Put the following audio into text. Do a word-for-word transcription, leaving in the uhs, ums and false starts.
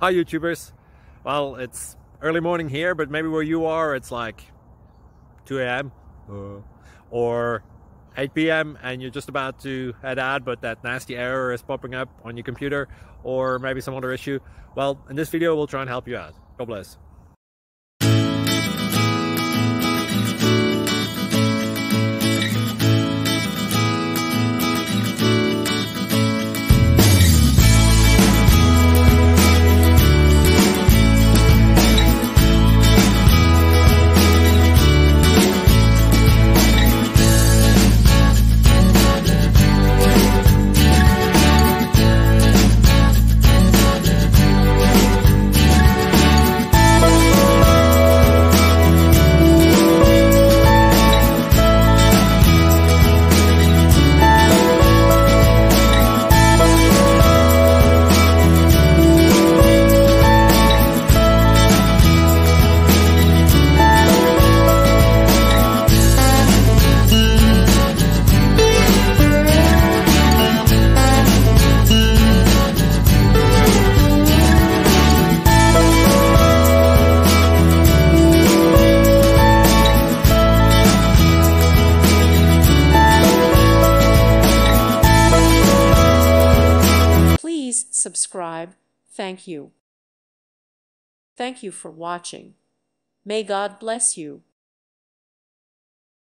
Hi YouTubers. Well, it's early morning here, but maybe where you are it's like two A M uh, or eight P M and you're just about to head out, but that nasty error is popping up on your computer, or maybe some other issue. Well, in this video we'll try and help you out. God bless. Please subscribe. Thank you. Thank you for watching. May God bless you.